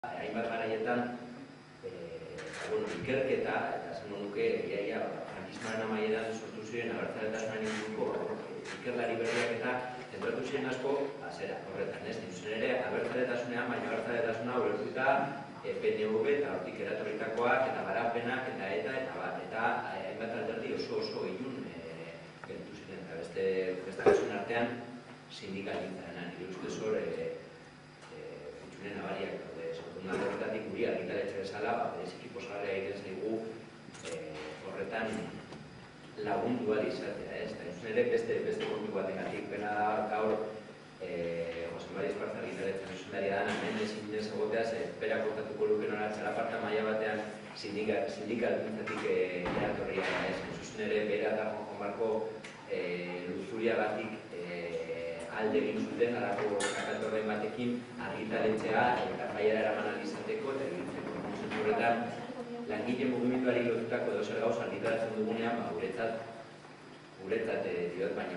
hainbat garaietan ikerketa, eta esan nuke, frankismoaren amaieran sortu ziren abertzaletasunaren inguruko ikerlari berriak eta zentratu ziren asko zera horretan, ez? Zuzen ere, abertzaletasunean, baina abertzaletasuna ulertuta PNV eta hortik eratorritakoak eta garapenak eta hainbat alderdi oso ilun gelditu ziren, eta beste kasun artean sindikalitzaren nire ustez hor utxunen abariak daude. Sortun horretatik guri argitaletxe bezala, bereziki posgarria egiten zaigu horretan lagundu ahal izatea, ez? Eta ere beste kontu bategatik pena gaur Jose Mari Esparza argitaletxean zuzendaria dana, hemen ezin den zagotea, bera kontatuko luken hona txalaparta maila batean sindikalduntatik eratorria, ez? Zuzen ere, bera eta Juan Marko luzuria batik alde egin zuten, alako kakatorren batekin argitaletxea eta mailara eraman alizateko eta egitzeko. Zentu horretan, langile mugimenduari lotutako edo zer gauz argitaratzen dugunean, guretzat diot, baina